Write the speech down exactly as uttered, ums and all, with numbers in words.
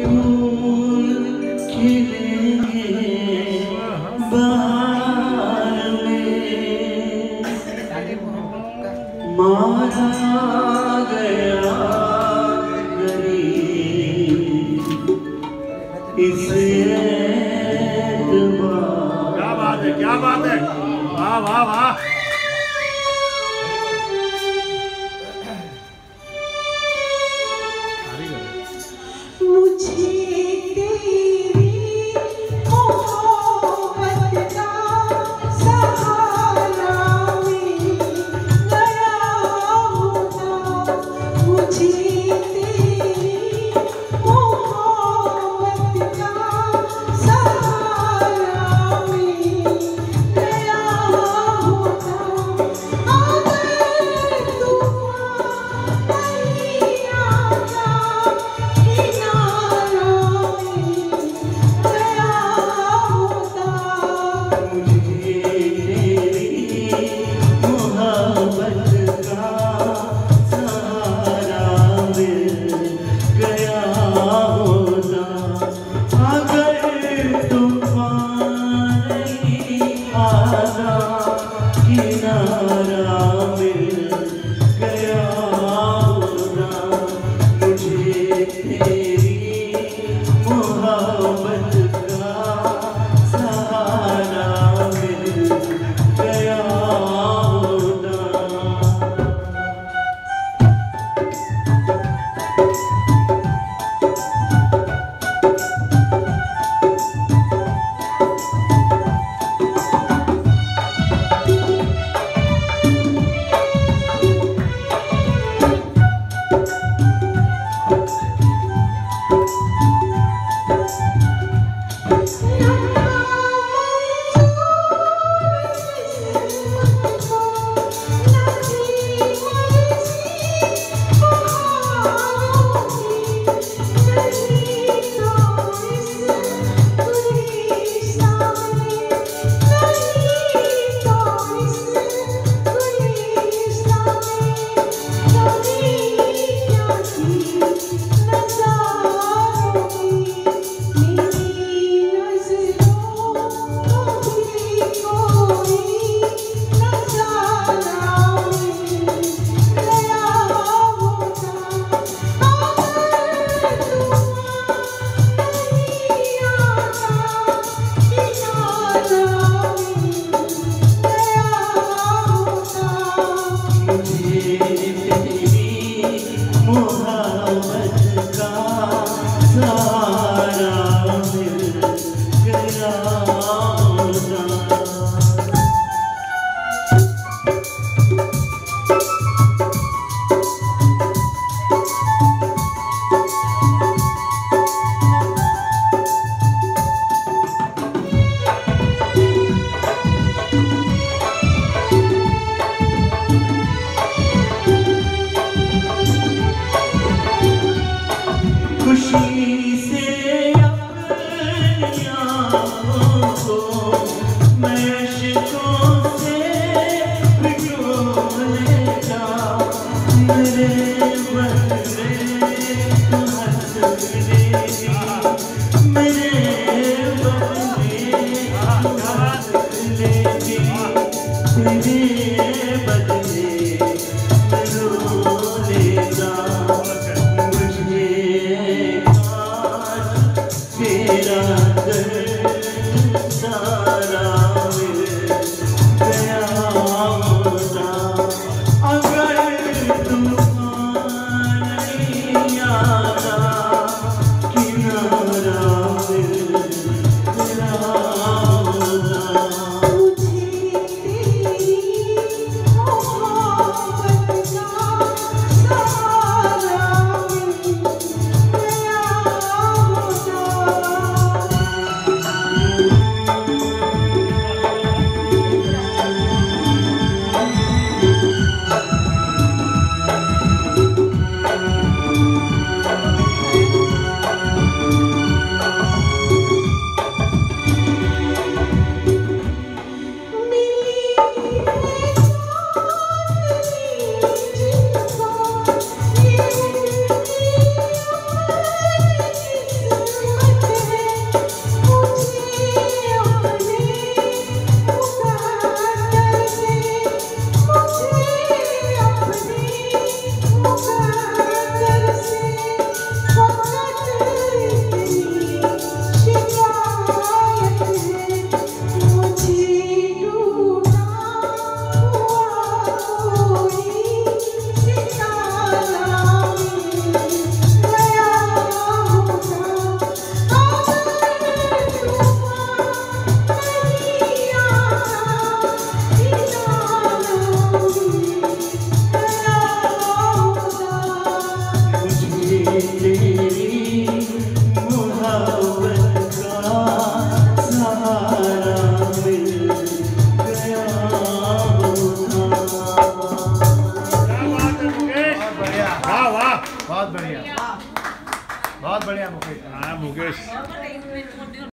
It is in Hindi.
फूल खिलेंगे बहार में, मारा गया गरीब इस एतबार। क्या बात है, क्या बात है, वाह वाह वाह। मुझे तेरी मोहब्बत का सहारा मिल गया होता, मुझे तेरी मोहब्बत का सहारा मिल गया होता। अगर तूफान नहीं आता मुझे तेरी मोहब्बत का सहारा मिल गया होता। क्या बात है मुकेश, बहुत बढ़िया, वाह वाह, बहुत बढ़िया, बहुत बढ़िया मुकेश। हाँ मुकेश।